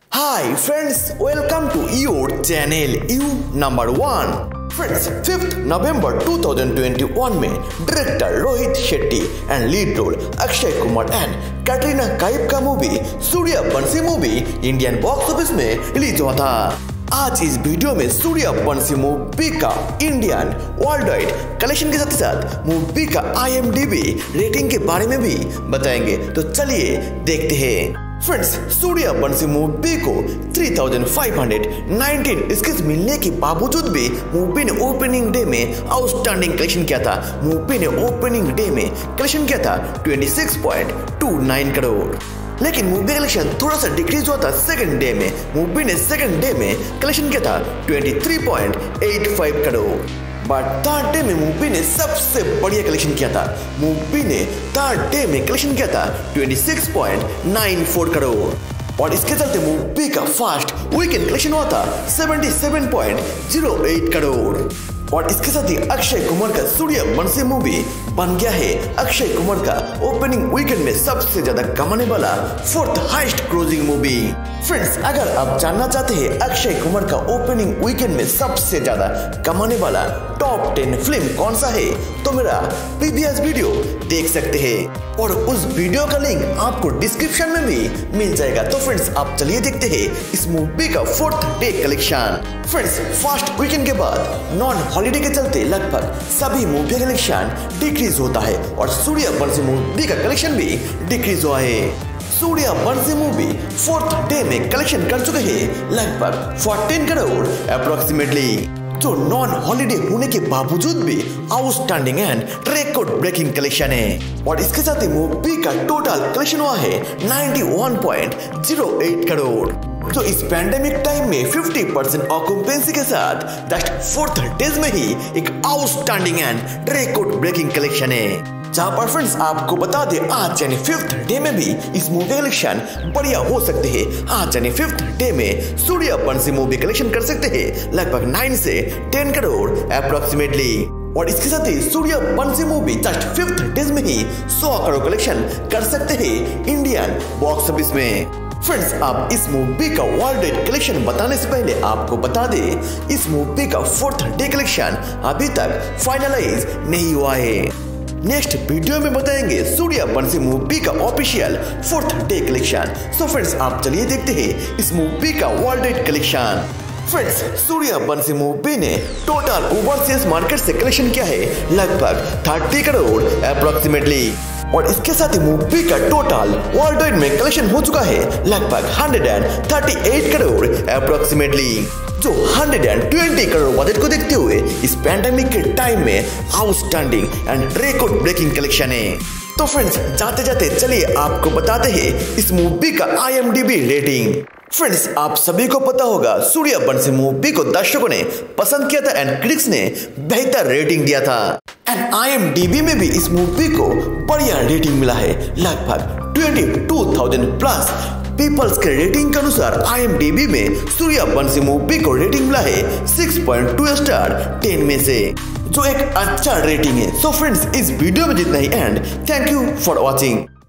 Hi friends, welcome to your channel You Number 1। Friends, 5th November 2021 में director Rohit Shetty and lead role Akshay Kumar and Katrina Kaif का movie Sooryavanshi movie Indian box office में release हुआ था। आज इस video में सूर्यवंशी मूवी का इंडियन वर्ल्ड वाइड कलेक्शन के साथ साथ मूवी का IMDb रेटिंग के बारे में भी बताएंगे, तो चलिए देखते हैं। फ्रेंड्स, सूर्यवंशी मूवी को 3519 स्क्रीन मिलने के बावजूद भी मूवी ने ओपनिंग डे में आउटस्टैंडिंग कलेक्शन किया था। मूवी ने ओपनिंग डे में कलेक्शन किया था 26.29 करोड़, लेकिन मूवी कलेक्शन थोड़ा सा डिक्रीज हुआ था सेकंड डे में। मूवी ने सेकंड डे में कलेक्शन किया था 23.85 करोड़, बट थर्ड डे में मूवी ने सबसे बढ़िया कलेक्शन किया था। मूवी ने थर्ड डे में कलेक्शन किया था 26.94 करोड़, और इसके चलते मूवी का फर्स्ट वीकेंड कलेक्शन हुआ था 77.08 करोड़। और इसके साथ ही अक्षय कुमार का सूर्यवंशी मूवी बन गया है अक्षय कुमार का ओपनिंग वीकेंड में सबसे ज्यादा कमाने वाला fourth highest closing movie. Friends, अगर आप जानना चाहते हैं अक्षय कुमार का ओपनिंग वीकेंड में सबसे ज्यादा कमाने वाला टॉप 10 फिल्म कौन सा है, तो मेरा प्रीवियस वीडियो देख सकते हैं, और उस वीडियो का लिंक आपको डिस्क्रिप्शन में भी मिल जाएगा। तो फ्रेंड्स, आप चलिए देखते हैं इस मूवी का fourth day collection. Friends, first weekend के बाद नॉन हॉलिडे के चलते लगभग सभी मूवी का कलेक्शन डिक्रीज होता है, और सूर्यवंशी मूवी का कलेक्शन भी डिक्रीज हुआ है। सूर्यवंशी मूवी फोर्थ डे में कलेक्शन कर चुके हैं लगभग 14 करोड़ अप्रोक्सीमेटली, जो नॉन हॉलिडे होने के बावजूद भी outstanding and record breaking collection है। और इसके साथ ही मूवी का टोटल कलेक्शन हुआ है 91.08 करोड़, जो इस पैंडेमिक टाइम में 50% ऑक्यूपेंसी के साथ जस्ट फोर्थ डेज में ही एक outstanding and record breaking collection है। जहाँ पर फ्रेंड्स आपको बता दे आज यानी 5th डे में भी इस मूवी कलेक्शन बढ़िया हो सकते हैं। आज यानी 5th डे में सूर्यवंशी मूवी कलेक्शन कर सकते हैं लगभग 9 से 10 करोड़ अप्रोक्सीमेटली, और इसके साथ ही Sooryavanshi movie just 5th days में ही 100 करोड़ कलेक्शन कर सकते हैं इंडियन बॉक्स ऑफिस में। फ्रेंड्स, आप इस मूवी का वर्ल्ड वाइड कलेक्शन बताने से पहले आपको बता दे इस मूवी का फोर्थ डे कलेक्शन अभी तक फाइनलाइज नहीं हुआ है। नेक्स्ट वीडियो में बताएंगे सूर्यवंशी मूवी का official fourth day collection. So friends, आप चलिए देखते हैं इस मूवी का worldwide collection. Friends, Sooryavanshi movie ने टोटल ओवरसीज मार्केट से कलेक्शन किया है लगभग 30 करोड़ अप्रोक्सीमेटली, और इसके साथ ही मूवी का टोटल वर्ल्ड वाइड में कलेक्शन हो चुका है लगभग 138 करोड़ अप्रोक्सीमेटली, जो 120 करोड़ बजट को देखते हुए इस पैंडेमिक के टाइम में outstanding and record breaking collection है। तो फ्रेंड्स, जाते जाते चलिए आपको बताते हैं इस मूवी का IMDb रेटिंग। फ्रेंड्स, आप सभी को पता होगा सूर्यवंशी मूवी को दर्शकों ने पसंद किया था एंड क्रिटिक्स ने बेहतर रेटिंग दिया था, एंड IMDb में भी इस मूवी को बढ़िया रेटिंग मिला है लगभग 22,000 प्लस पीपल्स के रेटिंग के अनुसार IMDb में सूर्यवंशी मूवी को रेटिंग मिला है 6.2 स्टार 10 में से, जो एक अच्छा रेटिंग है। सो फ्रेंड्स, इस वीडियो में जितना ही and thank you for watching.